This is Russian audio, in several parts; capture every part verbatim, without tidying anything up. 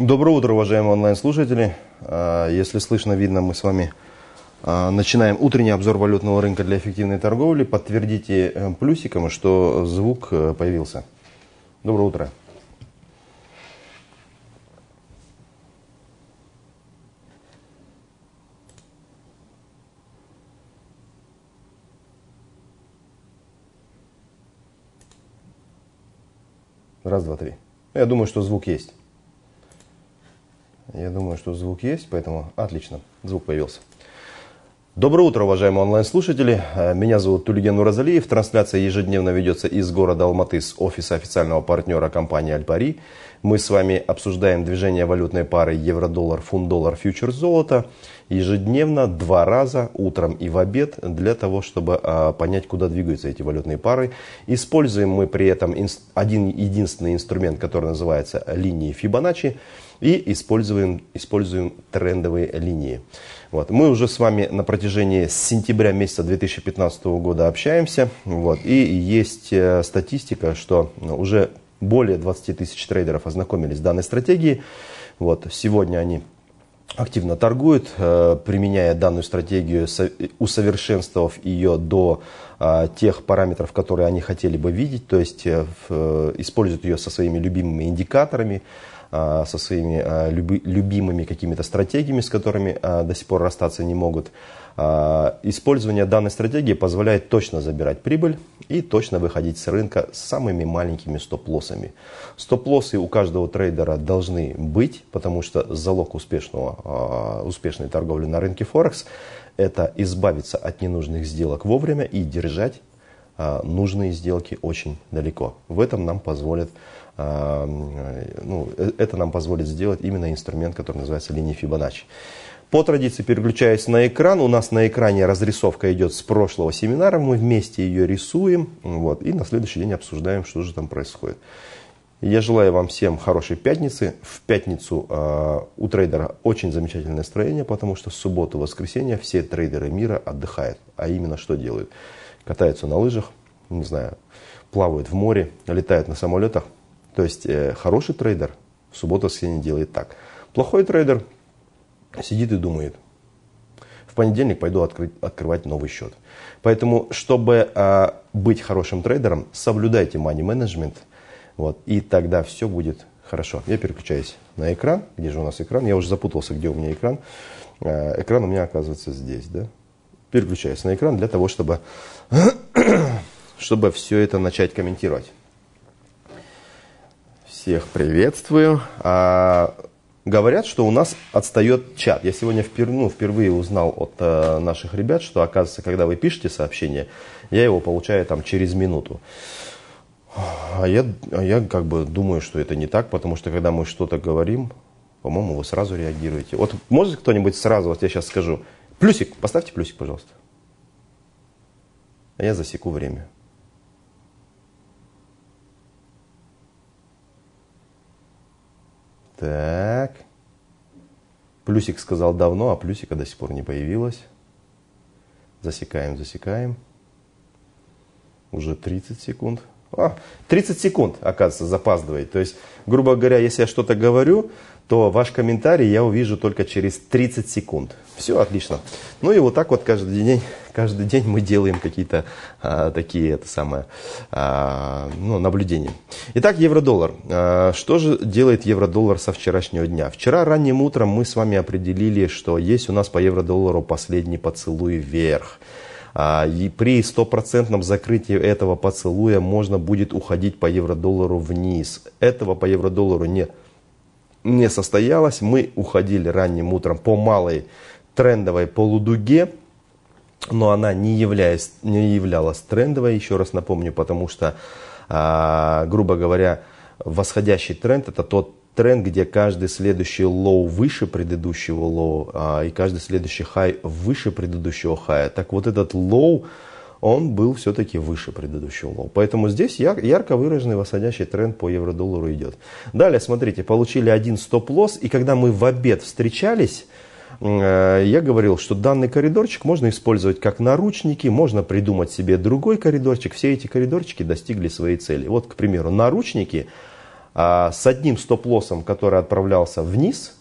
Доброе утро, уважаемые онлайн-слушатели. Если слышно, видно, мы с вами начинаем утренний обзор валютного рынка для эффективной торговли. Подтвердите плюсиком, что звук появился. Доброе утро. Раз, два, три. Я думаю, что звук есть. Я думаю, что звук есть, поэтому отлично, звук появился. Доброе утро, уважаемые онлайн-слушатели. Меня зовут Тулиген Уразалиев. Трансляция ежедневно ведется из города Алматы с офиса официального партнера компании Аль-Пари. Мы с вами обсуждаем движение валютной пары евро-доллар, фунт-доллар, фьючерс золото ежедневно, два раза, утром и в обед, для того, чтобы а, понять, куда двигаются эти валютные пары. Используем мы при этом инс- один единственный инструмент, который называется линии Фибоначчи, и используем, используем трендовые линии. Вот. Мы уже с вами на протяжении сентября месяца две тысячи пятнадцатого года общаемся. Вот. И есть э, статистика, что уже более двадцати тысяч трейдеров ознакомились с данной стратегией. Вот. Сегодня они активно торгуют, э, применяя данную стратегию, усовершенствовав ее до э, тех параметров, которые они хотели бы видеть. То есть э, э, используют ее со своими любимыми индикаторами, со своими люби, любимыми какими-то стратегиями, с которыми а, до сих пор расстаться не могут. А, использование данной стратегии позволяет точно забирать прибыль и точно выходить с рынка с самыми маленькими стоп-лоссами. Стоп-лоссы у каждого трейдера должны быть, потому что залог успешного, а, успешной торговли на рынке Форекс – это избавиться от ненужных сделок вовремя и держать а, нужные сделки очень далеко. В этом нам позволит Ну, это нам позволит сделать именно инструмент, который называется линия Фибоначчи. По традиции, переключаясь на экран, у нас на экране разрисовка идет с прошлого семинара, мы вместе ее рисуем, вот, и на следующий день обсуждаем, что же там происходит. Я желаю вам всем хорошей пятницы. В пятницу э, у трейдера очень замечательное настроение, потому что в субботу и воскресенье все трейдеры мира отдыхают. А именно что делают? Катаются на лыжах, не знаю, плавают в море, летают на самолетах. То есть э, хороший трейдер в субботу-воскресенье делает так. Плохой трейдер сидит и думает: в понедельник пойду открыть, открывать новый счет. Поэтому, чтобы э, быть хорошим трейдером, соблюдайте money management, вот, и тогда все будет хорошо. Я переключаюсь на экран. Где же у нас экран? Я уже запутался, где у меня экран. Э, экран у меня оказывается здесь. Да? Переключаюсь на экран для того, чтобы, чтобы все это начать комментировать. Всех приветствую. А, говорят, что у нас отстает чат. Я сегодня впер, ну, впервые узнал от а, наших ребят, что, оказывается, когда вы пишете сообщение, я его получаю там через минуту. А я, а я как бы думаю, что это не так, потому что когда мы что-то говорим, по-моему, вы сразу реагируете. Вот может кто-нибудь сразу, вот я сейчас скажу, плюсик, поставьте плюсик, пожалуйста. А я засеку время. Так, плюсик сказал давно, а плюсика до сих пор не появилось. Засекаем, засекаем. Уже тридцать секунд. А, тридцать секунд, оказывается, запаздывает. То есть, грубо говоря, если я что-то говорю, то ваш комментарий я увижу только через тридцать секунд. Все отлично. Ну и вот так вот каждый день, каждый день мы делаем какие-то а, такие это самое, а, ну, наблюдения. Итак, евро-доллар. А, что же делает евро-доллар со вчерашнего дня? Вчера ранним утром мы с вами определили, что есть у нас по евро-доллару последний поцелуй вверх. А, и при стопроцентном закрытии этого поцелуя можно будет уходить по евро-доллару вниз. Этого по евро-доллару не не состоялось. Мы уходили ранним утром по малой трендовой полудуге, но она не, являясь, не являлась трендовой, еще раз напомню, потому что, а, грубо говоря, восходящий тренд — это тот тренд, где каждый следующий лоу выше предыдущего лоу, а, и каждый следующий хай выше предыдущего хая. Так вот этот лоу, он был все-таки выше предыдущего лоу. Поэтому здесь ярко выраженный восходящий тренд по евро-доллару идет. Далее, смотрите, получили один стоп-лосс, и когда мы в обед встречались, я говорил, что данный коридорчик можно использовать как наручники, можно придумать себе другой коридорчик. Все эти коридорчики достигли своей цели. Вот, к примеру, наручники а, с одним стоп-лоссом, который отправлялся вниз,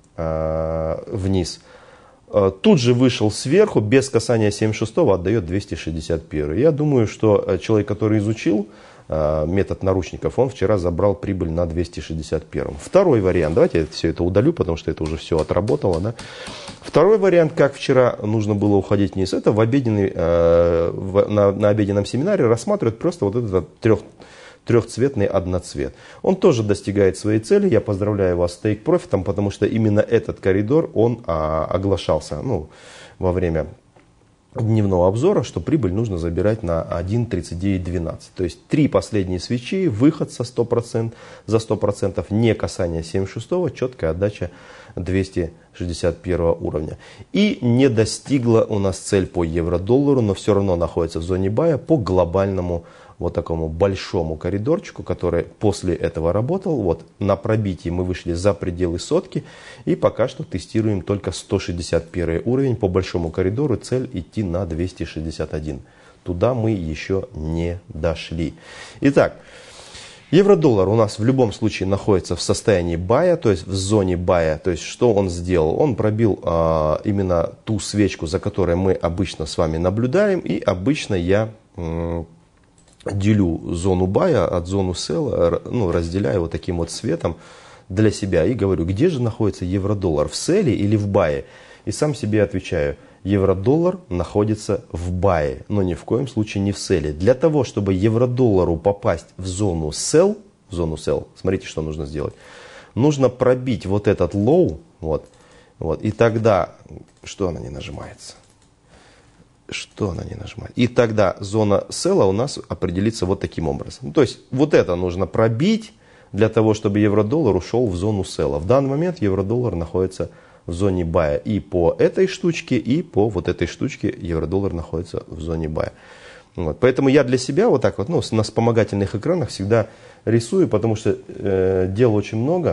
а, вниз, а, тут же вышел сверху, без касания семьдесят шестого, отдает двести шестьдесят один. Я думаю, что человек, который изучил а, метод наручников, он вчера забрал прибыль на двести шестьдесят один. Второй вариант, давайте я все это удалю, потому что это уже все отработало. Да? Второй вариант, как вчера нужно было уходить вниз, это в обеденный, э, в, на, на обеденном семинаре рассматривают просто вот этот трех, трехцветный одноцвет. Он тоже достигает своей цели. Я поздравляю вас с Take Profit, потому что именно этот коридор, он а, оглашался ну, во время дневного обзора, что прибыль нужно забирать на один тридцать девять двенадцать. То есть три последние свечи, выход со сто процентов, за сто процентов, не касание семьдесят шестого, четкая отдача двести шестьдесят первого уровня. И не достигла у нас цель по евро-доллару, но все равно находится в зоне бая по глобальному вот такому большому коридорчику, который после этого работал. Вот на пробитии мы вышли за пределы сотки и пока что тестируем только сто шестьдесят первый уровень. По большому коридору цель идти на двести шестьдесят один. Туда мы еще не дошли. Итак, евро-доллар у нас в любом случае находится в состоянии бая, то есть в зоне бая. То есть что он сделал? Он пробил а, именно ту свечку, за которой мы обычно с вами наблюдаем. И обычно я м, делю зону бая от зоны села, ну, разделяю вот таким вот цветом для себя. И говорю, где же находится евро-доллар, в селе или в бае? И сам себе отвечаю. Евро-доллар находится в бае, но ни в коем случае не в селе. Для того, чтобы евро-доллару попасть в зону sell, в зону sell, смотрите, что нужно сделать. Нужно пробить вот этот low, вот, вот, и тогда, что она не нажимается? Что она не нажимает? И тогда зона sell у нас определится вот таким образом. То есть вот это нужно пробить для того, чтобы евро-доллар ушел в зону sell. В данный момент евро-доллар находится в зоне бая и по этой штучке, и по вот этой штучке евро-доллар находится в зоне бая. Вот. Поэтому я для себя вот так вот, ну, на вспомогательных экранах всегда рисую, потому что э, дел очень много.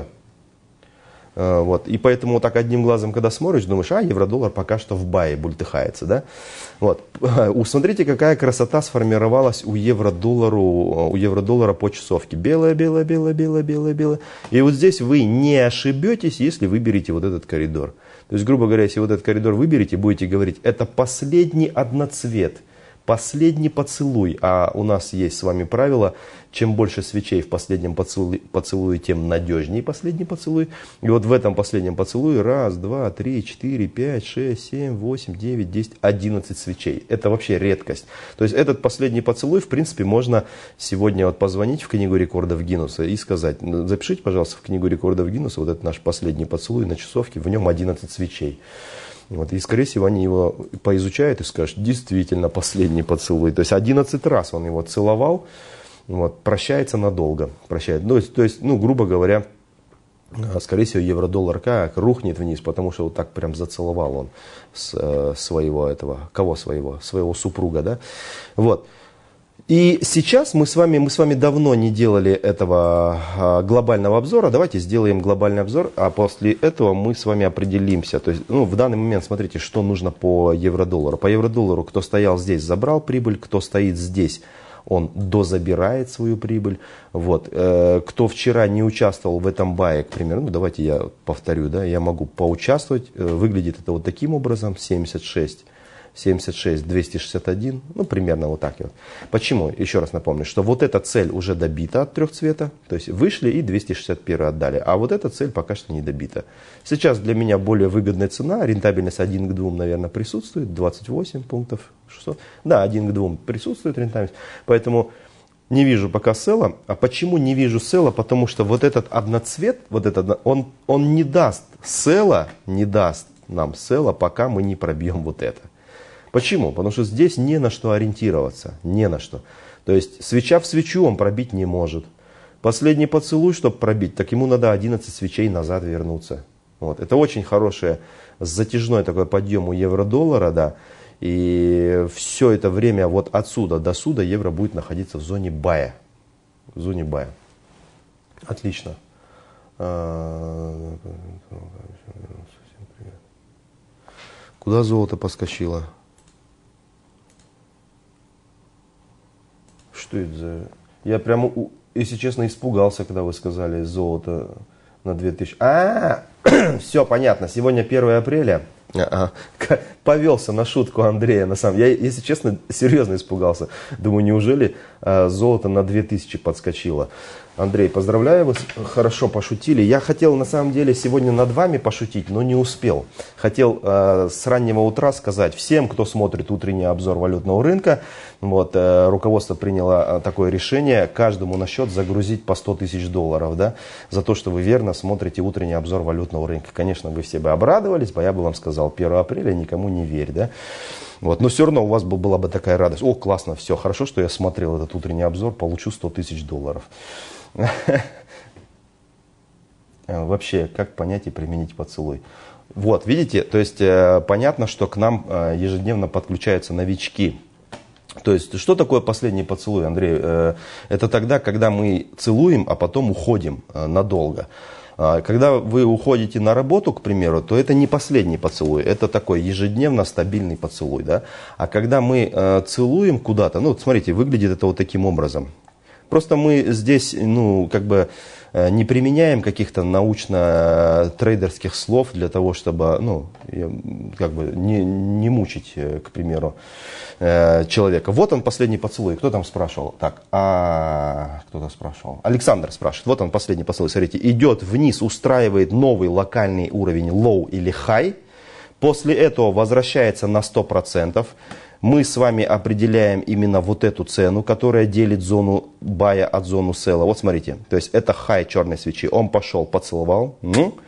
Э, вот. И поэтому вот так одним глазом, когда смотришь, думаешь, а, евро-доллар пока что в бае бультыхается. Да? Вот. Усмотрите, какая красота сформировалась у евро-доллара, у евро-доллара по часовке. Белая, белая, белая, белая, белая, белая. И вот здесь вы не ошибетесь, если выберете вот этот коридор. То есть, грубо говоря, если вот этот коридор выберете, будете говорить, это последний одноцвет, последний поцелуй. А у нас есть с вами правило, чем больше свечей в последнем поцелуе, поцелуе, тем надежнее последний поцелуй. И вот в этом последнем поцелуе раз, два, три, четыре, пять, шесть, семь, восемь, девять, десять, одиннадцать свечей. Это вообще редкость. То есть этот последний поцелуй, в принципе, можно сегодня вот позвонить в книгу рекордов Гиннесса и сказать, запишите, пожалуйста, в книгу рекордов Гиннесса вот этот наш последний поцелуй на часовке, в нем одиннадцать свечей. Вот, и, скорее всего, они его поизучают и скажут, действительно, последний поцелуй. То есть одиннадцать раз он его целовал, вот, прощается надолго. Прощает. Ну, то есть, то есть, ну, грубо говоря, скорее всего, евро-доллар как рухнет вниз, потому что вот так прям зацеловал он с, э, своего этого, кого своего? Своего супруга, да? Вот. И сейчас мы с вами, мы с вами давно не делали этого а, глобального обзора. Давайте сделаем глобальный обзор, а после этого мы с вами определимся. То есть, ну, в данный момент смотрите, что нужно по евро-доллару. По евро-доллару, кто стоял здесь, забрал прибыль, кто стоит здесь, он дозабирает свою прибыль. Вот. Э, кто вчера не участвовал в этом бае, к примеру, ну, давайте я повторю, да, я могу поучаствовать. Э, выглядит это вот таким образом, семьдесят шесть. семьдесят шесть, двести шестьдесят один, ну, примерно вот так вот. Почему? Еще раз напомню, что вот эта цель уже добита от трех цвета, то есть вышли и двести шестьдесят один отдали, а вот эта цель пока что не добита. Сейчас для меня более выгодная цена, рентабельность один к двум, наверное, присутствует, двадцать восемь пунктов шестьсот, да, один к двум присутствует рентабельность, поэтому не вижу пока села. А почему не вижу села? Потому что вот этот одноцвет, вот этот, он, он не даст села, не даст нам села, пока мы не пробьем вот это. Почему? Потому что здесь не на что ориентироваться, не на что. То есть свеча в свечу он пробить не может. Последний поцелуй, чтобы пробить, так ему надо одиннадцать свечей назад вернуться. Вот. Это очень хорошее затяжной такой подъем у евро-доллара, да. И все это время вот отсюда до сюда евро будет находиться в зоне бая. В зоне бая. Отлично. Куда золото поскочило? Что это за... Я прямо, если честно, испугался, когда вы сказали золото на две тысячи. А, все понятно. Сегодня первое апреля. А-а. Повелся на шутку Андрея. На самом я, если честно, серьезно испугался. Думаю, неужели а, золото на две тысячи подскочило? Андрей, поздравляю вас, хорошо пошутили. Я хотел на самом деле сегодня над вами пошутить, но не успел. Хотел э, с раннего утра сказать всем, кто смотрит утренний обзор валютного рынка, вот, э, руководство приняло такое решение, каждому на счет загрузить по сто тысяч долларов, да, за то, что вы верно смотрите утренний обзор валютного рынка. Конечно, вы все бы обрадовались, я бы вам сказал, первого апреля никому не верь, да. Вот, но все равно у вас была бы такая радость. О, классно, все, хорошо, что я смотрел этот утренний обзор, получу сто тысяч долларов. Вообще, как понять и применить поцелуй? Вот, видите, то есть э, понятно, что к нам э, ежедневно подключаются новички. То есть, что такое последний поцелуй, Андрей? Э, это тогда, когда мы целуем, а потом уходим э, надолго. Э, когда вы уходите на работу, к примеру, то это не последний поцелуй, это такой ежедневно стабильный поцелуй. Да? А когда мы э, целуем куда-то, ну, смотрите, выглядит это вот таким образом. Просто мы здесь, ну, как бы не применяем каких-то научно-трейдерских слов для того, чтобы, ну, как бы не, не мучить, к примеру, человека. Вот он, последний поцелуй. Кто там спрашивал? Так, а кто-то спрашивал. Александр спрашивает. Вот он, последний поцелуй. Смотрите, идет вниз, устраивает новый локальный уровень low или high. После этого возвращается на сто процентов. Мы с вами определяем именно вот эту цену, которая делит зону бая от зону села. Вот смотрите, то есть это хай черной свечи. Он пошел, поцеловал.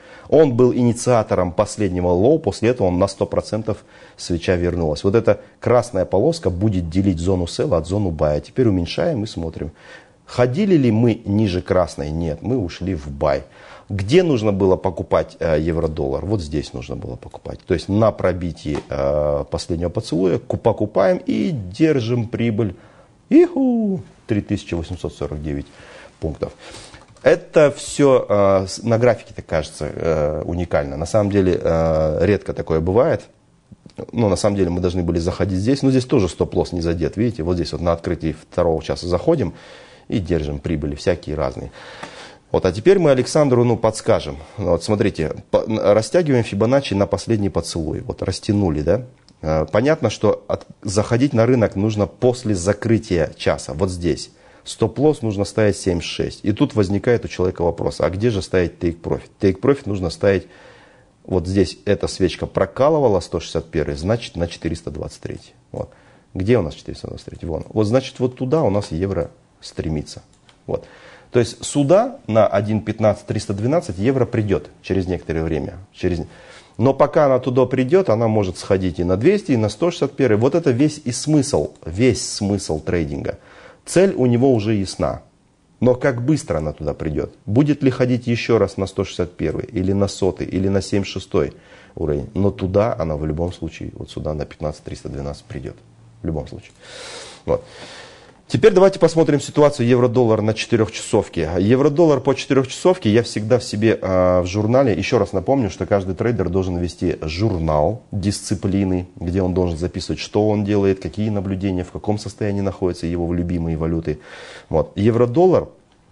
Он был инициатором последнего лоу, после этого он на сто процентов свеча вернулась. Вот эта красная полоска будет делить зону села от зону бая. Теперь уменьшаем и смотрим. Ходили ли мы ниже красной? Нет, мы ушли в бай. Где нужно было покупать э, евро-доллар? Вот здесь нужно было покупать. То есть на пробитии э, последнего поцелуя покупаем и держим прибыль. Иху! три тысячи восемьсот сорок девять пунктов. Это все э, на графике-то кажется э, уникально. На самом деле э, редко такое бывает. Ну, на самом деле мы должны были заходить здесь. Но здесь тоже стоп-лосс не задет. Видите, вот здесь вот на открытии второго часа заходим и держим прибыли всякие разные. Вот, а теперь мы Александру, ну, подскажем. Вот, смотрите, по, растягиваем Фибоначчи на последний поцелуй. Вот, растянули, да? Понятно, что от, заходить на рынок нужно после закрытия часа. Вот здесь. Стоп-лосс нужно ставить семь шесть. И тут возникает у человека вопрос, а где же ставить take profit? Take profit нужно ставить, вот здесь эта свечка прокалывала сто шестьдесят один, значит на четыреста двадцать три. Вот. Где у нас четыреста двадцать три? Вон. Вот, значит, вот туда у нас евро стремится. Вот. То есть сюда на один пятнадцать триста двенадцать евро придет через некоторое время. Через... Но пока она туда придет, она может сходить и на двести, и на сто шестьдесят один. Вот это весь и смысл, весь смысл трейдинга. Цель у него уже ясна. Но как быстро она туда придет? Будет ли ходить еще раз на сто шестьдесят один, или на сотый, или на семьдесят шестой уровень? Но туда она в любом случае, вот сюда на пятнадцать триста двенадцать придет. В любом случае. Вот. Теперь давайте посмотрим ситуацию евро-доллар на четырехчасовке. Евро-доллар по четырехчасовке я всегда в себе э, в журнале, еще раз напомню, что каждый трейдер должен вести журнал дисциплины, где он должен записывать, что он делает, какие наблюдения, в каком состоянии находятся его любимые валюты. Вот. Евро-доллар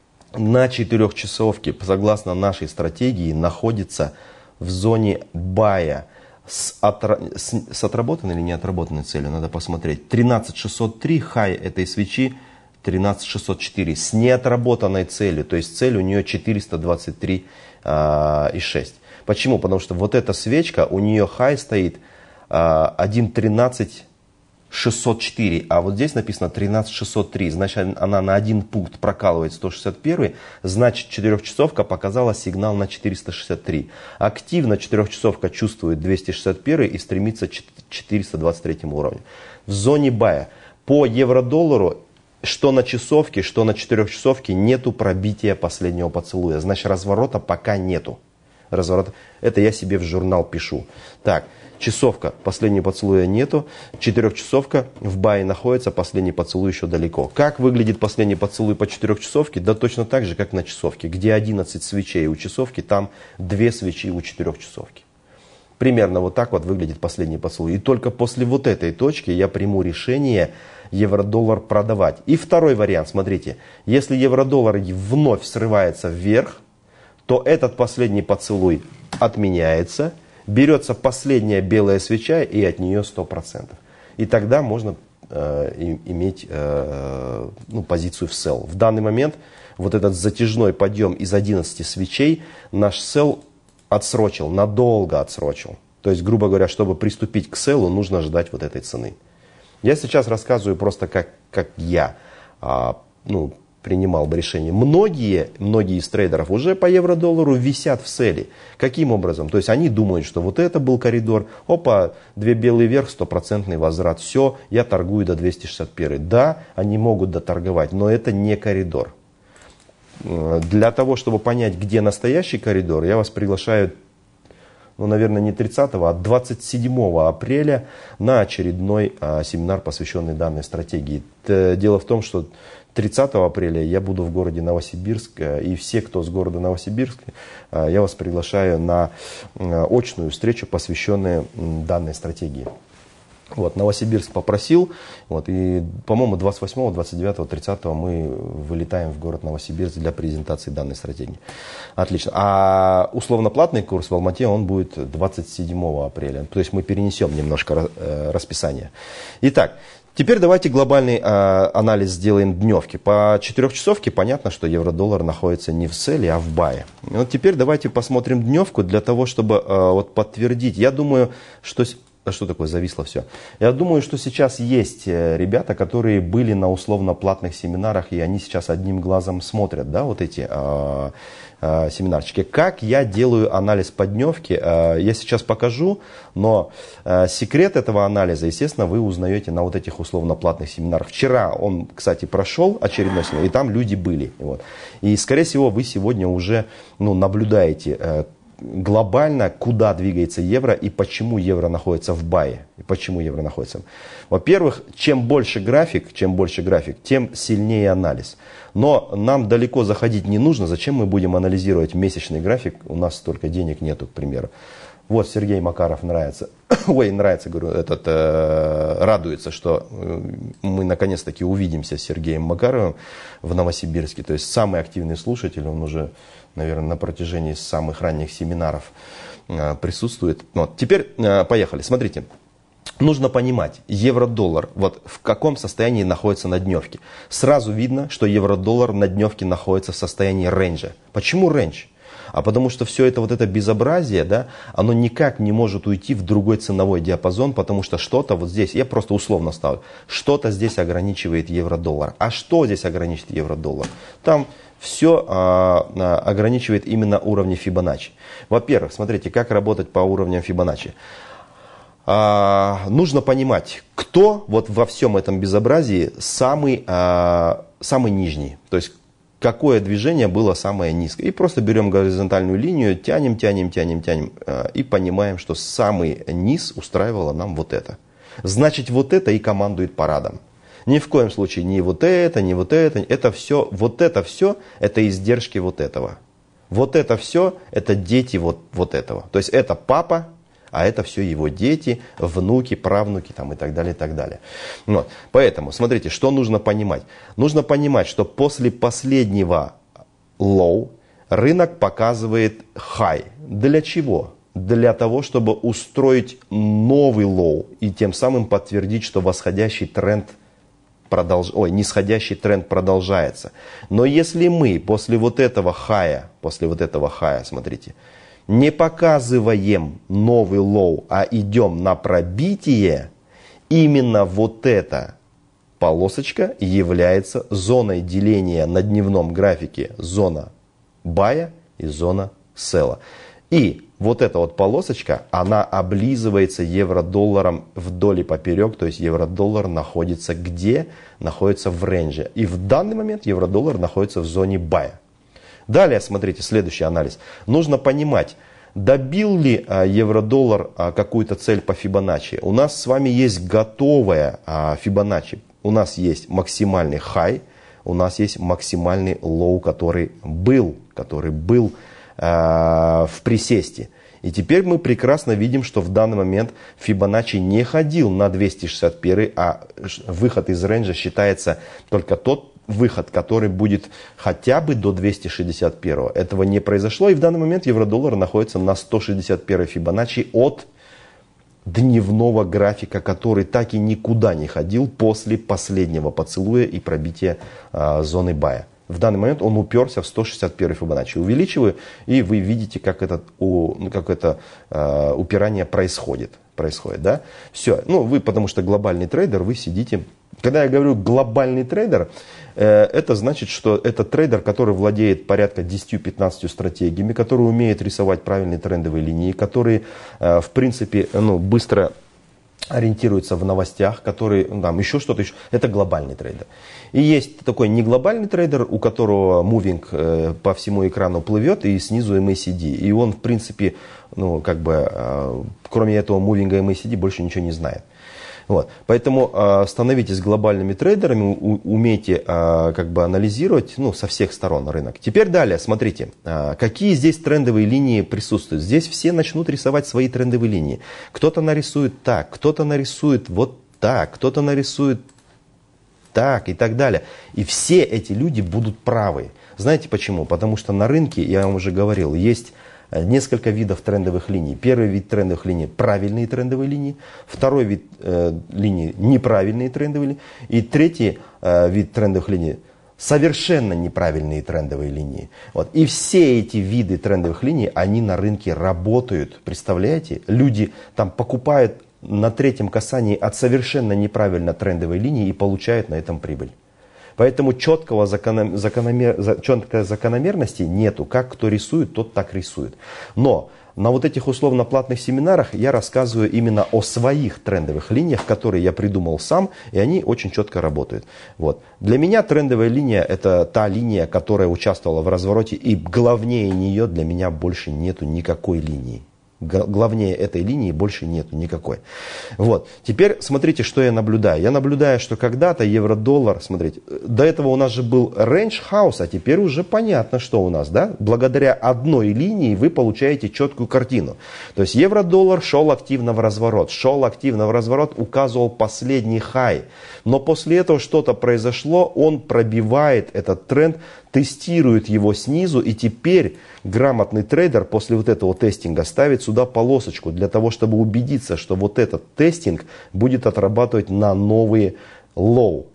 на четырехчасовке, согласно нашей стратегии, находится в зоне бая. С, отра... с, с отработанной или не отработанной целью, надо посмотреть. тринадцать шестьсот три, хай этой свечи тринадцать шестьсот четыре. С неотработанной целью, то есть цель у нее четыреста двадцать три и шесть. Почему? Потому что вот эта свечка, у нее хай стоит а, один тринадцать шестьсот четыре, а вот здесь написано тринадцать шестьсот три, значит она на один пункт прокалывает сто шестьдесят один, значит четырехчасовка показала сигнал на четыреста шестьдесят три. Активно четырехчасовка чувствует двести шестьдесят один и стремится к четыреста двадцать третьему уровню. В зоне бая по евро-доллару, что на часовке, что на четырехчасовке нету пробития последнего поцелуя, значит разворота пока нету. Разворот. Это я себе в журнал пишу. Так, часовка, последнего поцелуя нету. Четырехчасовка в бае находится, последний поцелуй еще далеко. Как выглядит последний поцелуй по четырехчасовке? Да точно так же, как на часовке. Где одиннадцать свечей у часовки, там две свечи у четырехчасовки. Примерно вот так вот выглядит последний поцелуй. И только после вот этой точки я приму решение, евро-доллар продавать. И второй вариант, смотрите, если евро-доллар вновь срывается вверх, то этот последний поцелуй отменяется, берется последняя белая свеча и от нее сто процентов. И тогда можно э, иметь э, ну, позицию в sell. В данный момент вот этот затяжной подъем из одиннадцати свечей наш sell отсрочил, надолго отсрочил. То есть, грубо говоря, чтобы приступить к селлу, нужно ждать вот этой цены. Я сейчас рассказываю просто, как, как я а, ну, принимал бы решение. Многие, многие из трейдеров уже по евро-доллару висят в селе. Каким образом? То есть они думают, что вот это был коридор, опа, две белые вверх, стопроцентный возврат, все, я торгую до двухсот шестидесяти первой. Да, они могут доторговать, но это не коридор. Для того, чтобы понять, где настоящий коридор, я вас приглашаю, ну, наверное, не тридцатого, а двадцать седьмого апреля на очередной а, семинар, посвященный данной стратегии. Дело в том, что тридцатого апреля я буду в городе Новосибирск, и все, кто с города Новосибирска, я вас приглашаю на очную встречу, посвященную данной стратегии. Вот, Новосибирск попросил, вот, и, по-моему, двадцать восьмого, двадцать девятого, тридцатого мы вылетаем в город Новосибирск для презентации данной стратегии. Отлично. А условно-платный курс в Алмате, он будет двадцать седьмого апреля. То есть мы перенесем немножко расписание. Итак, теперь давайте глобальный э, анализ сделаем дневки. По четырехчасовке понятно, что евро-доллар находится не в селе, а в бае. Вот теперь давайте посмотрим дневку для того, чтобы э, вот подтвердить. Я думаю, что... А что такое зависло все? Я думаю, что сейчас есть ребята, которые были на условно-платных семинарах, и они сейчас одним глазом смотрят, да, вот эти э, э, семинарчики. Как я делаю анализ по дневке, э, я сейчас покажу, но э, секрет этого анализа, естественно, вы узнаете на вот этих условно-платных семинарах. Вчера он, кстати, прошел очередной семинар, и там люди были. Вот. И, скорее всего, вы сегодня уже ну, наблюдаете, э, глобально, куда двигается евро и почему евро находится в бае. И почему евро находится. Во-первых, чем больше график, чем больше график, тем сильнее анализ. Но нам далеко заходить не нужно. Зачем мы будем анализировать месячный график? У нас столько денег нету, к примеру. Вот Сергей Макаров нравится. Ой, нравится, говорю, этот, э, радуется, что мы наконец-таки увидимся с Сергеем Макаровым в Новосибирске. То есть самый активный слушатель, он уже, наверное, на протяжении самых ранних семинаров э, присутствует. Вот. Теперь э, поехали. Смотрите, нужно понимать, евро-доллар, вот в каком состоянии находится на дневке. Сразу видно, что евро-доллар на дневке находится в состоянии рейнджа. Почему рейндж? А потому что все это вот это безобразие, да, оно никак не может уйти в другой ценовой диапазон, потому что что-то вот здесь, я просто условно ставлю, что-то здесь ограничивает евро-доллар. А что здесь ограничивает евро-доллар? Там все а, а, ограничивает именно уровни Фибоначчи. Во-первых, смотрите, как работать по уровням Фибоначчи. А, нужно понимать, кто вот во всем этом безобразии самый, а, самый нижний. То есть, какое движение было самое низкое. И просто берем горизонтальную линию, тянем, тянем, тянем, тянем. И понимаем, что самый низ устраивало нам вот это. Значит, вот это и командует парадом. Ни в коем случае не вот это, не вот это. Это все, вот это все, это издержки вот этого. Вот это все, это дети вот, вот этого. То есть это папа, а это все его дети, внуки, правнуки там, и так далее, и так далее. Вот. Поэтому, смотрите, что нужно понимать. Нужно понимать, что после последнего low рынок показывает high. Для чего? Для того, чтобы устроить новый low и тем самым подтвердить, что восходящий тренд продолж... Ой, нисходящий тренд продолжается. Но если мы после вот этого high, после вот этого high, смотрите, не показываем новый лоу, а идем на пробитие, именно вот эта полосочка является зоной деления на дневном графике зона бая и зона села. И вот эта вот полосочка, она облизывается евро-долларом вдоль и поперек, то есть евро-доллар находится где? Находится в рейнже. И в данный момент евро-доллар находится в зоне бая. Далее, смотрите, следующий анализ. Нужно понимать, добил ли а, евро-доллар а, какую-то цель по Фибоначчи. У нас с вами есть готовая а, Фибоначчи. У нас есть максимальный хай, у нас есть максимальный лоу, который был, который был а, в присесте. И теперь мы прекрасно видим, что в данный момент Фибоначчи не ходил на двести шестьдесят один, а выход из рейнджа считается только тот выход, который будет хотя бы до двухсот шестидесяти первого. Этого не произошло, и в данный момент евро-доллар находится на сто шестьдесят первой Фибоначчи от дневного графика, который так и никуда не ходил после последнего поцелуя и пробития э, зоны бая. В данный момент он уперся в сто шестьдесят первой Фибоначчи. Увеличиваю, и вы видите, как, этот, у, как это э, упирание происходит. происходит да? Все. Ну, вы, потому что глобальный трейдер, вы сидите. Когда я говорю глобальный трейдер, э, это значит, что это трейдер, который владеет порядка десятью-пятнадцатью стратегиями, который умеет рисовать правильные трендовые линии, который, э, в принципе, ну, быстро ориентируется в новостях, который, там, еще что-то еще. Это глобальный трейдер. И есть такой неглобальный трейдер, у которого мувинг э, по всему экрану плывет, и снизу эм эй си ди. И он, в принципе, ну, как бы, э, кроме этого мувинга эм эй си ди, больше ничего не знает. Вот. Поэтому э, становитесь глобальными трейдерами, у, умейте э, как бы анализировать, ну, со всех сторон рынок. Теперь далее, смотрите, э, какие здесь трендовые линии присутствуют. Здесь все начнут рисовать свои трендовые линии. Кто-то нарисует так, кто-то нарисует вот так, кто-то нарисует так и так далее. И все эти люди будут правы. Знаете почему? Потому что на рынке, я вам уже говорил, есть несколько видов трендовых линий. Первый вид трендовых линий – правильные трендовые линии. Второй вид э, линий – неправильные трендовые линии. И третий э, вид трендовых линий – совершенно неправильные трендовые линии. Вот. И все эти виды трендовых линий, они на рынке работают. Представляете? Люди там покупают на третьем касании от совершенно неправильно трендовой линии и получают на этом прибыль. Поэтому четкого закономер, закономер, четкой закономерности нету. Как кто рисует, тот так рисует. Но на вот этих условно-платных семинарах я рассказываю именно о своих трендовых линиях, которые я придумал сам, и они очень четко работают. Вот. Для меня трендовая линия – это та линия, которая участвовала в развороте, и главнее нее для меня больше нету никакой линии. Главнее этой линии больше нету никакой. Вот. Теперь смотрите, что я наблюдаю. Я наблюдаю, что когда-то евро-доллар, смотрите, до этого у нас же был range house, а теперь уже понятно, что у нас, да? Благодаря одной линии вы получаете четкую картину. То есть евро-доллар шел активно в разворот, шел активно в разворот, указывал последний хай. Но после этого что-то произошло, он пробивает этот тренд, тестирует его снизу, и теперь грамотный трейдер после вот этого тестинга ставит сюда полосочку для того, чтобы убедиться, что вот этот тестинг будет отрабатывать на новые лоу.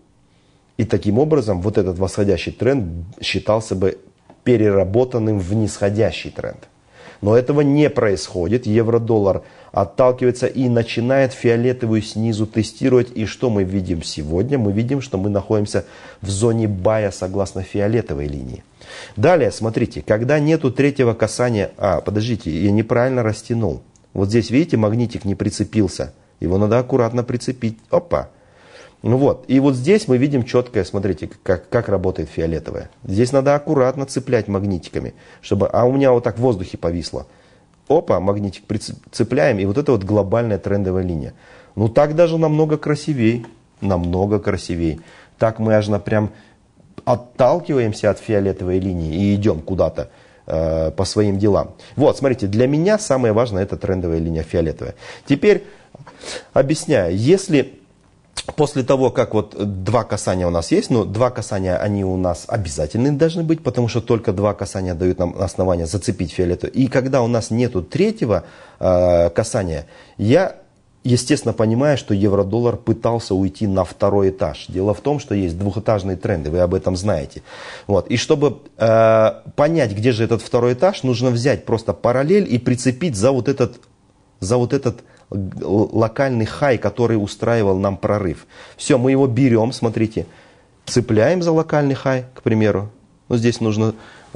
И таким образом вот этот восходящий тренд считался бы переработанным в нисходящий тренд. Но этого не происходит. Евро-доллар отталкивается и начинает фиолетовую снизу тестировать. И что мы видим сегодня? Мы видим, что мы находимся в зоне бая согласно фиолетовой линии. Далее, смотрите, когда нету третьего касания... А, подождите, я неправильно растянул. Вот здесь, видите, магнитик не прицепился. Его надо аккуратно прицепить. Опа! Ну вот, и вот здесь мы видим четкое, смотрите, как, как работает фиолетовая. Здесь надо аккуратно цеплять магнитиками, чтобы, а у меня вот так в воздухе повисло. Опа, магнитик прицепляем, и вот это вот глобальная трендовая линия. Ну так даже намного красивей, намного красивей. Так мы аж на прям отталкиваемся от фиолетовой линии и идем куда-то э, по своим делам. Вот, смотрите, для меня самое важное это трендовая линия фиолетовая. Теперь объясняю, если... После того, как вот два касания у нас есть, ну, два касания, они у нас обязательны должны быть, потому что только два касания дают нам основание зацепить фиолетовую. И когда у нас нету третьего э, касания, я, естественно, понимаю, что евро-доллар пытался уйти на второй этаж. Дело в том, что есть двухэтажные тренды, вы об этом знаете. Вот. И чтобы э, понять, где же этот второй этаж, нужно взять просто параллель и прицепить за вот этот, за вот этот локальный хай, который устраивал нам прорыв. Все, мы его берем, смотрите, цепляем за локальный хай, к примеру. Ну, здесь нужно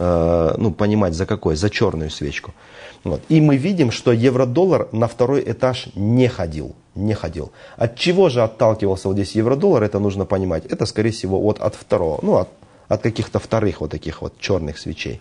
э, ну, понимать, за какой, за черную свечку. Вот. И мы видим, что евро-доллар на второй этаж не ходил. Не ходил. От чего же отталкивался вот здесь евро-доллар, это нужно понимать. Это, скорее всего, вот от второго, ну, от, от каких-то вторых вот таких вот черных свечей.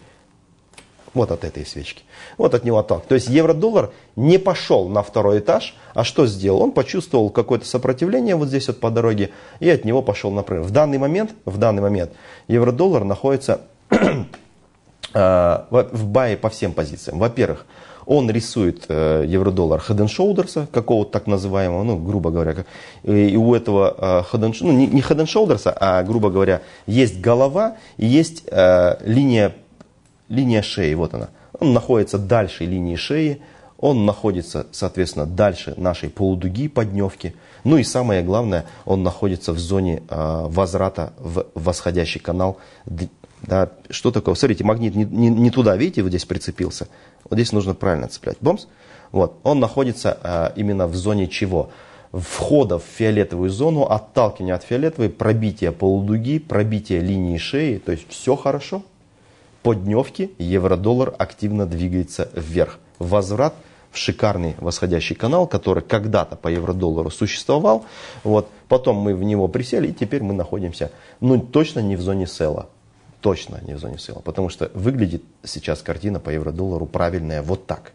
Вот от этой свечки. Вот от него отталкивается. То есть евро-доллар не пошел на второй этаж, а что сделал? Он почувствовал какое-то сопротивление вот здесь вот по дороге и от него пошел на прорыв. В данный момент, в данный момент евро-доллар находится в бае по всем позициям. Во-первых, Он рисует э, евро-доллар Head and Shoulders, какого-то так называемого, ну, грубо говоря. Как, и, и у этого э, Head and, ну, не, не Head and Shoulders, а, грубо говоря, есть голова и есть э, линия, линия шеи. Вот она. Он находится дальше линии шеи. Он находится, соответственно, дальше нашей полудуги поддневки. Ну и самое главное, он находится в зоне э, возврата в восходящий канал. Да, что такое? Смотрите, магнит не, не, не туда, видите, вот здесь прицепился. Вот здесь нужно правильно цеплять. Бомс. Вот. Он находится э, именно в зоне чего? Входа в фиолетовую зону, отталкивания от фиолетовой, пробития полудуги, пробития линии шеи. То есть все хорошо. По дневке евро-доллар активно двигается вверх. Возврат в шикарный восходящий канал, который когда-то по евро-доллару существовал. Вот. Потом мы в него присели, и теперь мы находимся, ну, точно не в зоне села. Точно не в зоне села. Потому что выглядит сейчас картина по евро-доллару правильная вот так.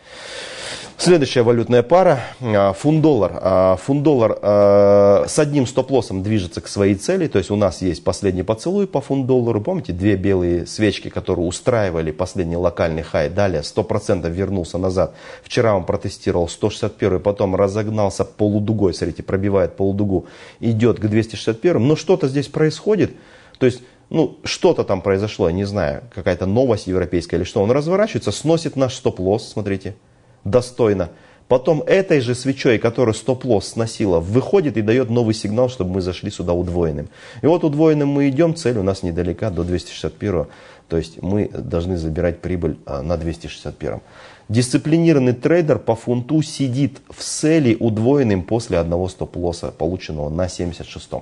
Следующая валютная пара, фунт-доллар. Фунт-доллар с одним стоп-лоссом движется к своей цели, то есть у нас есть последний поцелуй по фунт-доллару, помните, две белые свечки, которые устраивали последний локальный хай, далее сто процентов вернулся назад. Вчера он протестировал сто шестьдесят один, потом разогнался полудугой, смотрите, пробивает полудугу, идет к двести шестьдесят один, но что-то здесь происходит, то есть, ну, что-то там произошло, я не знаю, какая-то новость европейская или что, он разворачивается, сносит наш стоп-лосс, смотрите. Достойно. Потом этой же свечой, которую стоп-лосс сносила, выходит и дает новый сигнал, чтобы мы зашли сюда удвоенным. И вот удвоенным мы идем, цель у нас недалека, до двухсот шестидесяти первого. То есть мы должны забирать прибыль на двухсот шестьдесят первом. Дисциплинированный трейдер по фунту сидит в цели удвоенным после одного стоп-лосса, полученного на семьдесят шестом.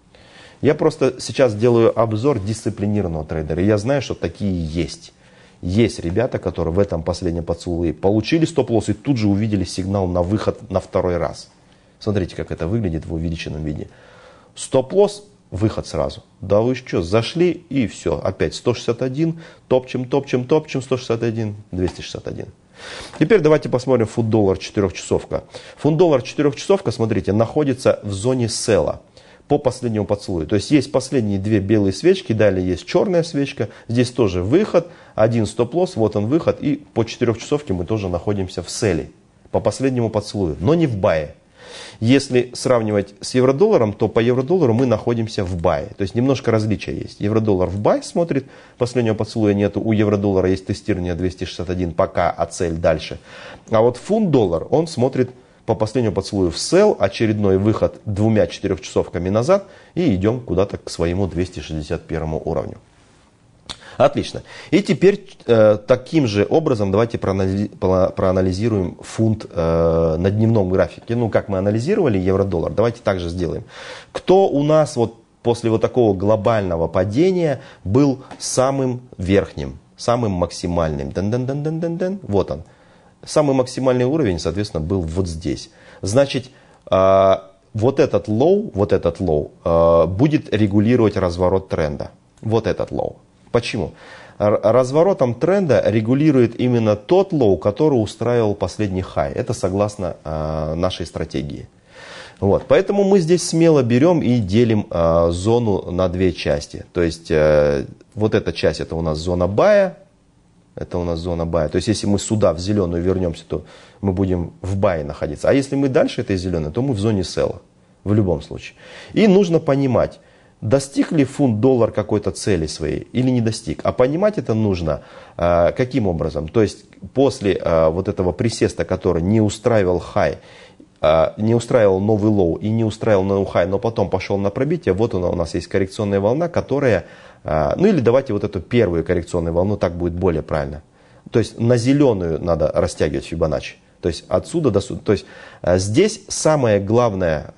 Я просто сейчас делаю обзор дисциплинированного трейдера. И я знаю, что такие есть. Есть ребята, которые в этом последнем поцелуе получили стоп-лосс и тут же увидели сигнал на выход на второй раз. Смотрите, как это выглядит в увеличенном виде. Стоп-лосс, выход сразу. Да вы что, зашли и все. Опять сто шестьдесят один, топчем, топчем, топчем, сто шестьдесят один, двести шестьдесят один. Теперь давайте посмотрим фунт-доллар четырехчасовка. Фунт-доллар четырехчасовка, смотрите, находится в зоне села. По последнему поцелую. То есть есть последние две белые свечки, далее есть черная свечка, здесь тоже выход, один стоп-лосс, вот он выход, и по четырехчасовке мы тоже находимся в селе, по последнему поцелую, но не в бае. Если сравнивать с евро-долларом, то по евро-доллару мы находимся в бае, то есть немножко различия есть. Евро-доллар в бай смотрит, последнего поцелуя нету, у евро-доллара есть тестирование двести шестьдесят один пока, а цель дальше. А вот фунт-доллар, он смотрит по последнему поцелую в сел, очередной выход двумя четырехчасовками назад и идем куда-то к своему двухсот шестьдесят первому уровню. Отлично. И теперь э, таким же образом давайте проанализи проанализируем фунт э, на дневном графике. Ну, как мы анализировали евро-доллар, давайте также сделаем. Кто у нас вот после вот такого глобального падения был самым верхним, самым максимальным? Дэн-дэн-дэн-дэн-дэн. Вот он. Самый максимальный уровень, соответственно, был вот здесь. Значит, э, вот этот лоу, вот этот лоу э, будет регулировать разворот тренда. Вот этот лоу. Почему? Р разворотом тренда регулирует именно тот лоу, который устраивал последний хай. Это согласно э, нашей стратегии. Вот. Поэтому мы здесь смело берем и делим э, зону на две части. То есть э, вот эта часть, это у нас зона бая. Это у нас зона бая. То есть, если мы сюда, в зеленую, вернемся, то мы будем в бае находиться. А если мы дальше этой зеленой, то мы в зоне села. В любом случае. И нужно понимать, достиг ли фунт-доллар какой-то цели своей или не достиг. А понимать это нужно э, каким образом? То есть, после э, вот этого присеста, который не устраивал хай, э, не устраивал новый лоу и не устраивал новый хай, но потом пошел на пробитие, вот она, у нас есть коррекционная волна, которая... Ну или давайте вот эту первую коррекционную волну, так будет более правильно. То есть на зеленую надо растягивать Фибоначчи. То есть отсюда до сюда. То есть здесь самая главная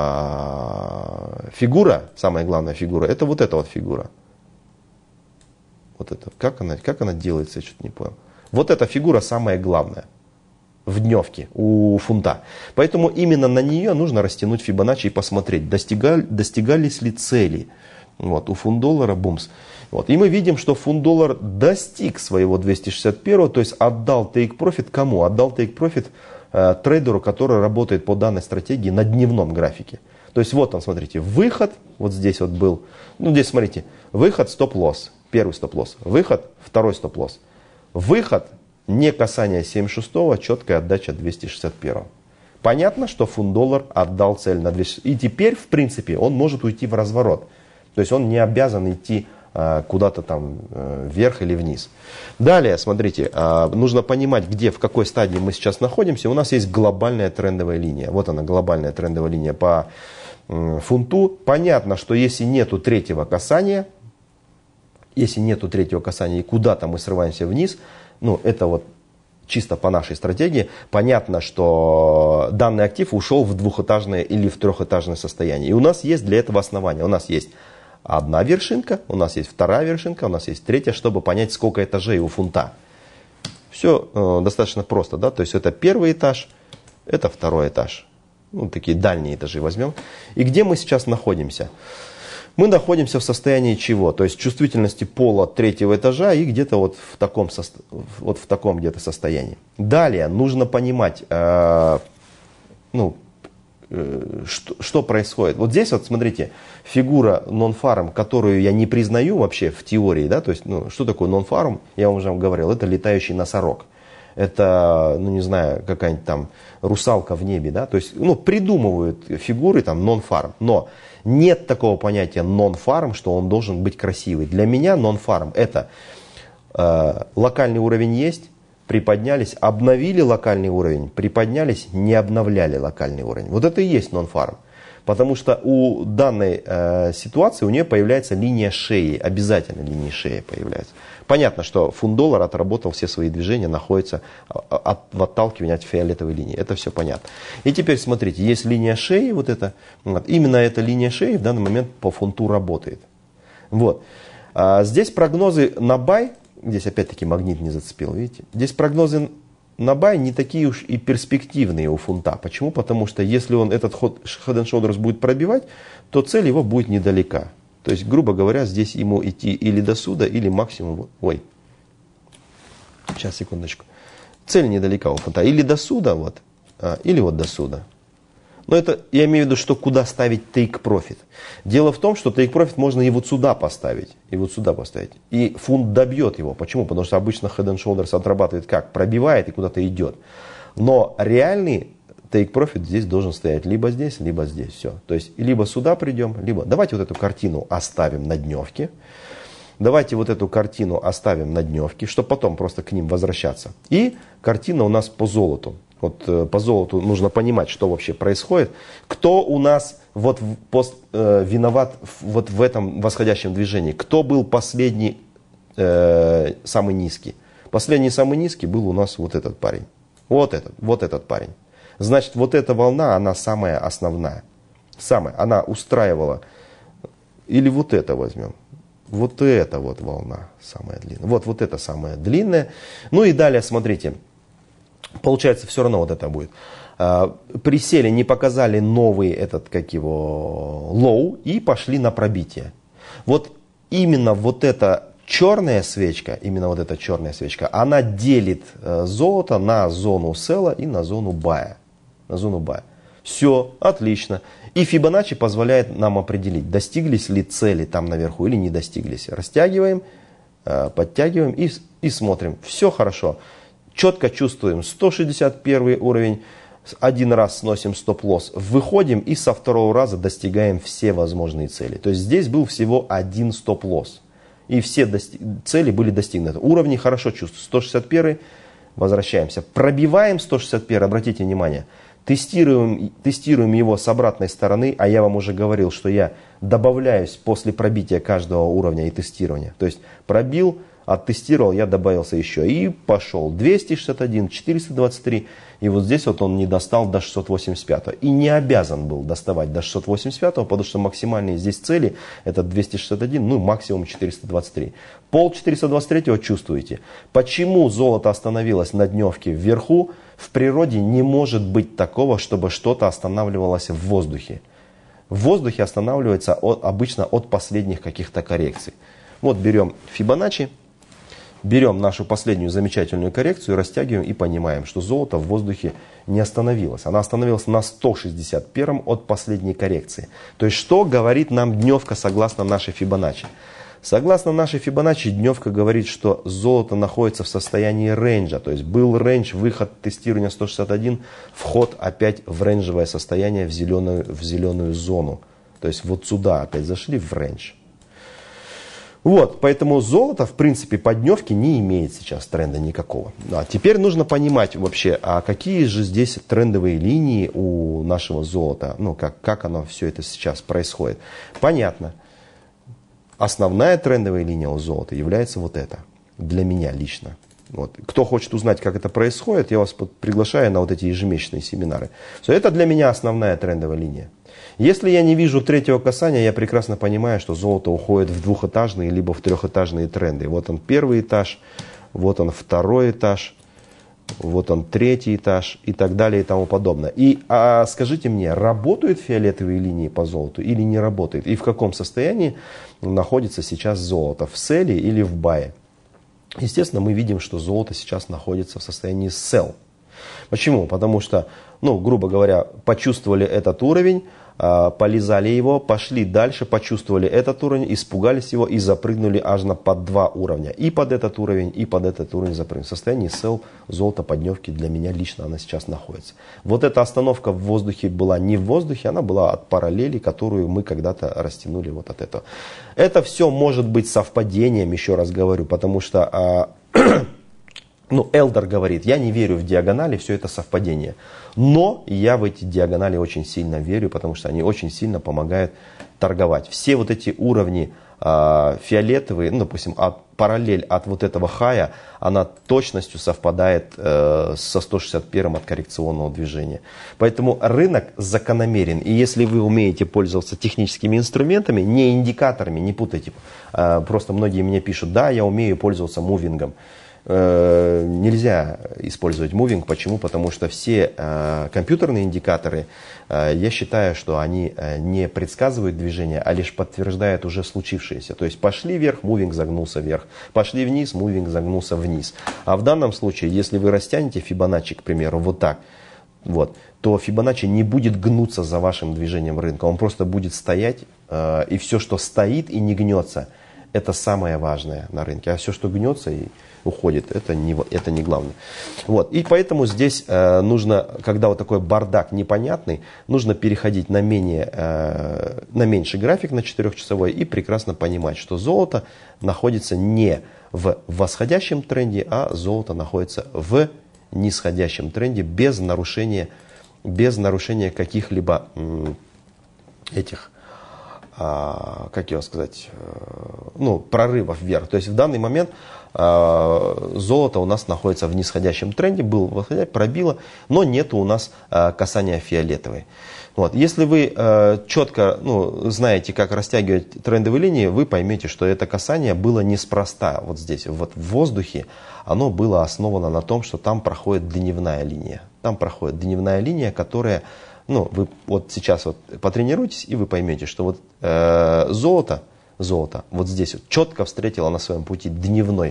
э, фигура, самая главная фигура, это вот эта вот фигура. Вот это. Как она, как она делается, я что-то не понял. Вот эта фигура самая главная в дневке у фунта. Поэтому именно на нее нужно растянуть Фибоначчи и посмотреть, достигали, достигались ли цели. Вот, у фунт-доллара бумс. Вот, и мы видим, что фунт-доллар достиг своего двухсот шестьдесят первого, то есть отдал take-profit кому? Отдал take-profit э, трейдеру, который работает по данной стратегии на дневном графике. То есть вот он, смотрите, выход, вот здесь вот был, ну здесь смотрите, выход, стоп-лосс, первый стоп-лосс, выход, второй стоп-лосс, выход, Не касание семьдесят шестого, четкая отдача двести шестьдесят первого. Понятно, что фунт-доллар отдал цель на двести. И теперь, в принципе, он может уйти в разворот. То есть он не обязан идти а, куда-то там а, вверх или вниз. Далее, смотрите, а, нужно понимать, где, в какой стадии мы сейчас находимся. У нас есть глобальная трендовая линия. Вот она, глобальная трендовая линия по м, фунту. Понятно, что если нету третьего касания, если нету третьего касания и куда-то мы срываемся вниз, ну, это вот чисто по нашей стратегии, понятно, что данный актив ушел в двухэтажное или в трехэтажное состояние. И у нас есть для этого основания. У нас есть одна вершинка, у нас есть вторая вершинка, у нас есть третья, чтобы понять, сколько этажей у фунта. Все э, достаточно просто, да, то есть это первый этаж, это второй этаж. Ну, такие дальние этажи возьмем. И где мы сейчас находимся? Мы находимся в состоянии чего? То есть чувствительности пола третьего этажа и где-то вот в таком, вот в таком где-то состоянии. Далее нужно понимать, э, ну, э, что, что происходит. Вот здесь вот смотрите, фигура нон-фарм, которую я не признаю вообще в теории, да, то есть, ну, что такое нон-фарм, я вам уже говорил, это летающий носорог. Это, ну не знаю, какая-нибудь там русалка в небе, да, то есть, ну, придумывают фигуры там нон-фарм, но нет такого понятия нон-фарм, что он должен быть красивый. Для меня нон-фарм это э, локальный уровень есть, приподнялись, обновили локальный уровень, приподнялись, не обновляли локальный уровень. Вот это и есть нон-фарм. Потому что у данной э, ситуации у нее появляется линия шеи, обязательно линия шеи появляется. Понятно, что фунт-доллар отработал все свои движения, находится от, в отталкивании от фиолетовой линии. Это все понятно. И теперь смотрите, есть линия шеи, вот эта, вот, именно эта линия шеи в данный момент по фунту работает. Вот. А здесь прогнозы на бай, здесь опять-таки магнит не зацепил, видите? Здесь прогнозы на бай не такие уж и перспективные у фунта. Почему? Потому что если он этот ход Head and Shoulders будет пробивать, то цель его будет недалека. То есть, грубо говоря, здесь ему идти или до сюда, или максимум... Ой, сейчас, секундочку. Цель недалека у фунта. Или до сюда, вот, а, или вот до сюда. Но это, я имею в виду, что куда ставить take profit. Дело в том, что take profit можно и вот сюда поставить, и вот сюда поставить. И фунт добьет его. Почему? Потому что обычно Head and Shoulders отрабатывает как? Пробивает и куда-то идет. Но реальный take profit здесь должен стоять либо здесь, либо здесь. Все. То есть, либо сюда придем, либо... Давайте вот эту картину оставим на дневке. Давайте вот эту картину оставим на дневке, чтобы потом просто к ним возвращаться. И картина у нас по золоту. Вот э, по золоту нужно понимать, что вообще происходит. Кто у нас вот в, пост, э, виноват в, вот в этом восходящем движении? Кто был последний, э, самый низкий? Последний самый низкий был у нас вот этот парень. Вот этот, вот этот парень. Значит, вот эта волна, она самая основная. Самая. Она устраивала. Или вот это возьмем. Вот эта вот волна самая длинная. Вот, вот это самая длинная. Ну и далее, смотрите. Получается, все равно вот это будет. Присели, не показали новый этот, как его, лоу, и пошли на пробитие. Вот именно вот эта черная свечка, именно вот эта черная свечка, она делит золото на зону села и на зону бая. На зону бая. Все, отлично. И Фибоначчи позволяет нам определить, достиглись ли цели там наверху или не достиглись. Растягиваем, подтягиваем и, и смотрим. Все хорошо. Четко чувствуем сто шестьдесят первый уровень, один раз сносим стоп-лосс, выходим и со второго раза достигаем все возможные цели. То есть здесь был всего один стоп-лосс. И все достиг... цели были достигнуты. Уровни хорошо чувствуют. сто шестьдесят первый, возвращаемся. Пробиваем сто шестьдесят первый, обратите внимание. Тестируем, тестируем его с обратной стороны, а я вам уже говорил, что я добавляюсь после пробития каждого уровня и тестирования. То есть пробил, оттестировал, я добавился еще и пошел. двести шестьдесят один, четыреста двадцать три, и вот здесь вот он не достал до шестьсот восемьдесят пятого. И не обязан был доставать до шестьсот восемьдесят пятого, потому что максимальные здесь цели это двести шестьдесят один, ну максимум четыреста двадцать три. Пол четыреста двадцать три чувствуете. Почему золото остановилось на дневке вверху? В природе не может быть такого, чтобы что-то останавливалось в воздухе. В воздухе останавливается от, обычно от последних каких-то коррекций. Вот берем Фибоначчи, берем нашу последнюю замечательную коррекцию, растягиваем и понимаем, что золото в воздухе не остановилось. Она остановилась на сто шестьдесят первом от последней коррекции. То есть что говорит нам дневка согласно нашей Фибоначчи? Согласно нашей Фибоначчи, дневка говорит, что золото находится в состоянии рейнджа. То есть был рейндж, выход тестирования сто шестьдесят один, вход опять в рейнджевое состояние, в зеленую, в зеленую зону. То есть вот сюда опять зашли в рейндж. Вот, поэтому золото, в принципе, по дневке не имеет сейчас тренда никакого. А теперь нужно понимать вообще, а какие же здесь трендовые линии у нашего золота, ну, как, как оно все это сейчас происходит. Понятно. Основная трендовая линия у золота является вот эта, для меня лично. Вот. Кто хочет узнать, как это происходит, я вас приглашаю на вот эти ежемесячные семинары. Все, это для меня основная трендовая линия. Если я не вижу третьего касания, я прекрасно понимаю, что золото уходит в двухэтажные либо в трехэтажные тренды. Вот он первый этаж, вот он второй этаж, вот он третий этаж и так далее и тому подобное. И а скажите мне, работают фиолетовые линии по золоту или не работают? И в каком состоянии находится сейчас золото? В селе или в бае? Естественно, мы видим, что золото сейчас находится в состоянии sell. Почему? Потому что, ну, грубо говоря, почувствовали этот уровень, полизали его, пошли дальше, почувствовали этот уровень, испугались его и запрыгнули аж на под два уровня. И под этот уровень, и под этот уровень запрыгнули. В состоянии sell золото по дневке для меня лично она сейчас находится. Вот эта остановка в воздухе была не в воздухе, она была от параллели, которую мы когда-то растянули вот от этого. Это все может быть совпадением, еще раз говорю, потому что... А, Ну, Элдер говорит, я не верю в диагонали, все это совпадение. Но я в эти диагонали очень сильно верю, потому что они очень сильно помогают торговать. Все вот эти уровни э, фиолетовые, ну, допустим, от, параллель от вот этого хая, она точностью совпадает э, со сто шестьдесят первым от коррекционного движения. Поэтому рынок закономерен. И если вы умеете пользоваться техническими инструментами, не индикаторами, не путайте. Э, просто многие мне пишут, да, я умею пользоваться мувингом. Нельзя использовать мувинг. Почему? Потому что все э, компьютерные индикаторы, э, я считаю, что они не предсказывают движение, а лишь подтверждают уже случившееся. То есть пошли вверх, мувинг загнулся вверх. Пошли вниз, мувинг загнулся вниз. А в данном случае, если вы растянете Фибоначчи, к примеру, вот так, вот, то Фибоначчи не будет гнуться за вашим движением рынка. Он просто будет стоять, э, и все, что стоит и не гнется, это самое важное на рынке. А все, что гнется и уходит, это не, это не главное. Вот. И поэтому здесь э, нужно, когда вот такой бардак непонятный, нужно переходить на, менее, э, на меньший график, на четырехчасовой, и прекрасно понимать, что золото находится не в восходящем тренде, а золото находится в нисходящем тренде без нарушения, без нарушения каких-либо м, этих... как его сказать, ну, прорывов вверх. То есть в данный момент э, золото у нас находится в нисходящем тренде, был восходящий, пробило, но нет у нас э, касания фиолетовой. Вот. Если вы э, четко ну, знаете, как растягивать трендовые линии, вы поймете, что это касание было неспроста. Вот здесь, вот в воздухе, оно было основано на том, что там проходит дневная линия. Там проходит дневная линия, которая... Ну, вы вот сейчас вот потренируйтесь, и вы поймете, что вот э, золото, золото вот здесь вот четко встретило на своем пути дневной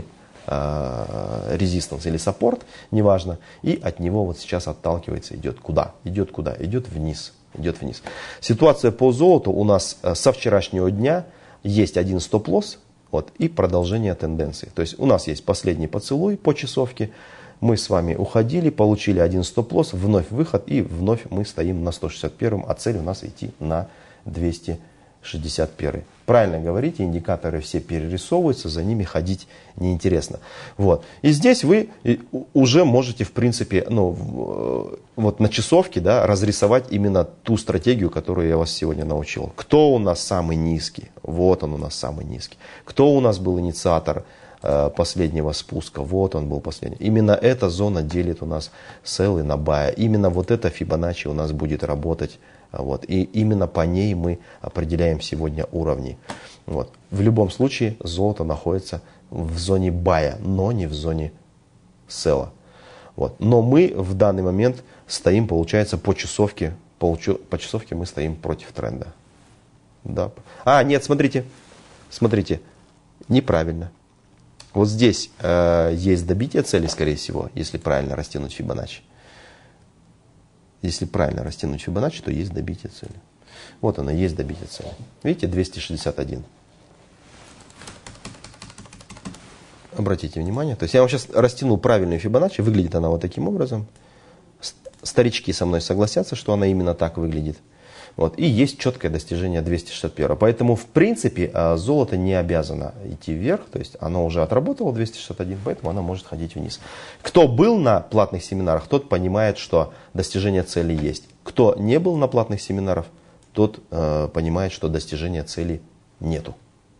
э, резистанс или саппорт, неважно, и от него вот сейчас отталкивается, идет куда? Идет куда? Идет вниз. Идет вниз. Ситуация по золоту у нас со вчерашнего дня есть один стоп-лосс вот, и продолжение тенденции. То есть у нас есть последний поцелуй по часовке. Мы с вами уходили, получили один стоп-лосс, вновь выход, и вновь мы стоим на сто шестьдесят первом, а цель у нас идти на двести шестьдесят один. Правильно говорите, индикаторы все перерисовываются, за ними ходить неинтересно. Вот. И здесь вы уже можете, в принципе, ну, вот на часовке, да, разрисовать именно ту стратегию, которую я вас сегодня научил. Кто у нас самый низкий? Вот он у нас самый низкий. Кто у нас был инициатор последнего спуска? Вот он был последний. Именно эта зона делит у нас селлы на бая. Именно вот эта Фибоначчи у нас будет работать. Вот. И именно по ней мы определяем сегодня уровни. Вот. В любом случае золото находится в зоне бая, но не в зоне селла. Вот. Но мы в данный момент стоим, получается, по часовке. По, по часовке мы стоим против тренда. Да. А, нет, смотрите. Смотрите. Неправильно. Вот здесь э, есть добитие цели, скорее всего, если правильно растянуть Фибоначчи. Если правильно растянуть Фибоначчи, то есть добитие цели. Вот оно, есть добитие цели. Видите, двести шестьдесят один. Обратите внимание. То есть я вам сейчас растянул правильную Фибоначчи. Выглядит она вот таким образом. Старички со мной согласятся, что она именно так выглядит. Вот. И есть четкое достижение двести шестьдесят первого. Поэтому, в принципе, золото не обязано идти вверх. То есть оно уже отработало двести шестьдесят один, поэтому оно может ходить вниз. Кто был на платных семинарах, тот понимает, что достижение цели есть. Кто не был на платных семинарах, тот э, понимает, что достижения цели нету.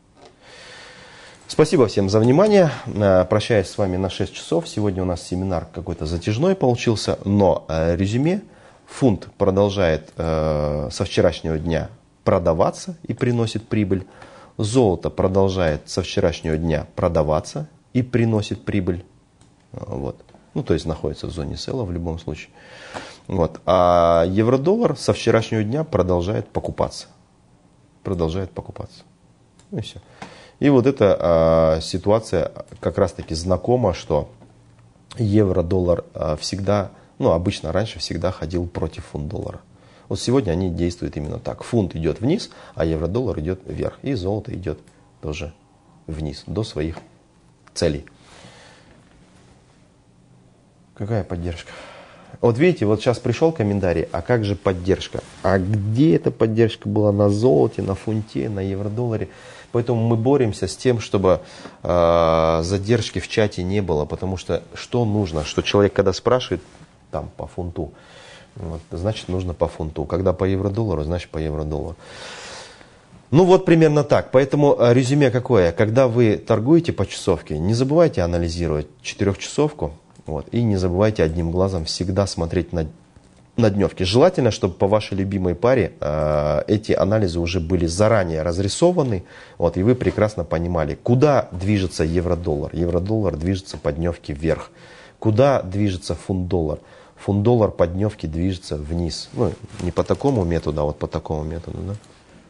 Спасибо всем за внимание. Прощаюсь с вами на шесть часов. Сегодня у нас семинар какой-то затяжной получился, но резюме. Фунт продолжает со вчерашнего дня продаваться и приносит прибыль. Золото продолжает со вчерашнего дня продаваться и приносит прибыль. Вот. Ну, то есть находится в зоне села в любом случае. Вот. А евро-доллар со вчерашнего дня продолжает покупаться. Продолжает покупаться. Ну и все. И вот эта э, ситуация как раз таки знакома, что евро-доллар э, всегда, ну обычно раньше всегда ходил против фунт-доллара. Вот сегодня они действуют именно так. Фунт идет вниз, а евро-доллар идет вверх. И золото идет тоже вниз, до своих целей. Какая поддержка? Вот видите, вот сейчас пришел комментарий, а как же поддержка? А где эта поддержка была на золоте, на фунте, на евро-долларе? Поэтому мы боремся с тем, чтобы э, задержки в чате не было. Потому что что нужно? Что человек, когда спрашивает там по фунту, вот, значит нужно по фунту. Когда по евро-доллару, значит по евро-доллару. Ну вот примерно так. Поэтому резюме какое? Когда вы торгуете по часовке, не забывайте анализировать четырехчасовку. Вот, и не забывайте одним глазом всегда смотреть на, на дневки. Желательно, чтобы по вашей любимой паре э, эти анализы уже были заранее разрисованы. Вот, и вы прекрасно понимали, куда движется евро-доллар. Евро-доллар движется по дневке вверх. Куда движется фунт-доллар. Фунт-доллар по дневке движется вниз. Ну, не по такому методу, а вот по такому методу. Да?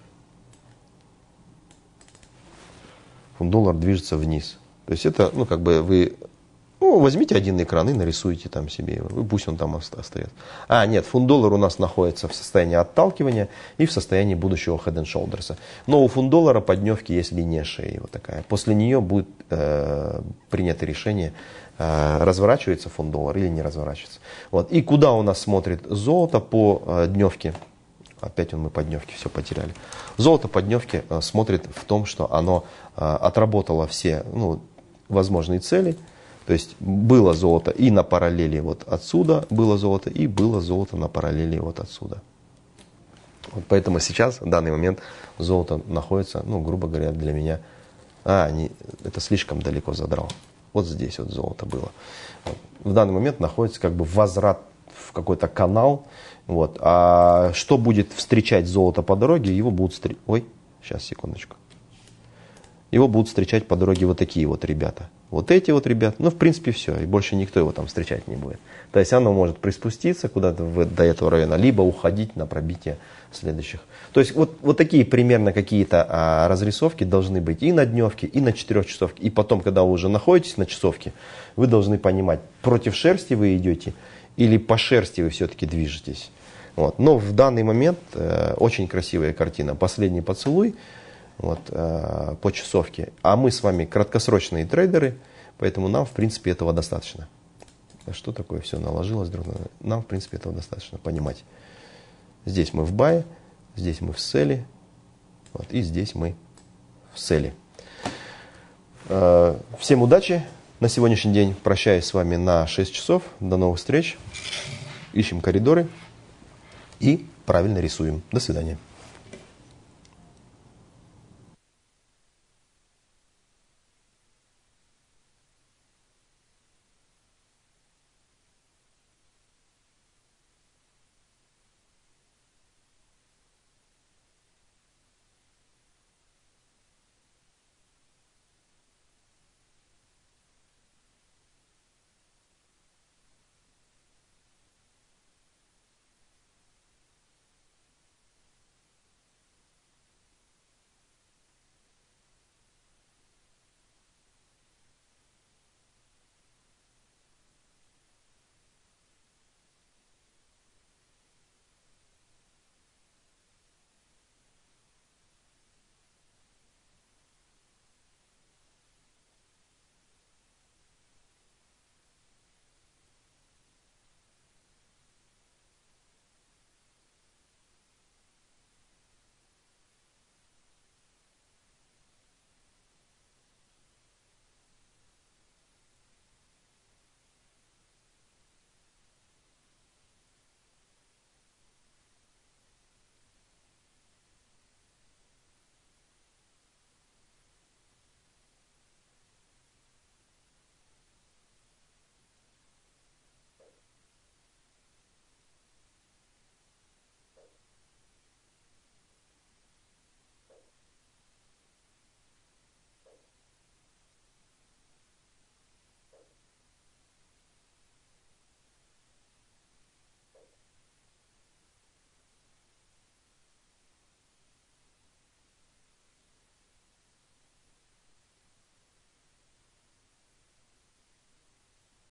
Фунт-доллар движется вниз. То есть это, ну, как бы вы... Ну, возьмите один экран и нарисуйте там себе его, и пусть он там остается. А, нет, фунт-доллар у нас находится в состоянии отталкивания и в состоянии будущего head and shoulders. Но у фунт-доллара по дневке есть линия шеи вот такая. После нее будет э, принято решение, э, разворачивается фунт-доллар или не разворачивается. Вот. И куда у нас смотрит золото по э, дневке? Опять мы по дневке все потеряли. Золото по дневке э, смотрит в том, что оно э, отработало все ну, возможные цели. То есть было золото и на параллели вот отсюда, было золото и было золото на параллели вот отсюда. Вот поэтому сейчас, в данный момент, золото находится, ну, грубо говоря, для меня, а, не, это слишком далеко задрал. Вот здесь вот золото было. Вот. В данный момент находится как бы возврат в какой-то канал. Вот. А что будет встречать золото по дороге, его будут встречать... Ой, сейчас, секундочку. Его будут встречать по дороге вот такие вот ребята. Вот эти вот ребята. Ну, в принципе, все. И больше никто его там встречать не будет. То есть оно может приспуститься куда-то до этого района, либо уходить на пробитие следующих. То есть вот, вот такие примерно какие-то а, разрисовки должны быть и на дневке, и на четырехчасовке. И потом, когда вы уже находитесь на часовке, вы должны понимать, против шерсти вы идете или по шерсти вы все-таки движетесь. Вот. Но в данный момент э, очень красивая картина. Последний поцелуй. Вот, э, по часовке. А мы с вами краткосрочные трейдеры, поэтому нам, в принципе, этого достаточно. А что такое все наложилось друг на друга? Нам, в принципе, этого достаточно понимать. Здесь мы в бае, здесь мы в селе, вот, и здесь мы в селе. Э, всем удачи на сегодняшний день. Прощаюсь с вами на шесть часов. До новых встреч. Ищем коридоры и правильно рисуем. До свидания.